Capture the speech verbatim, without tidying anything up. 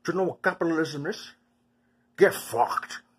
Do you know what capitalism is? Get fucked.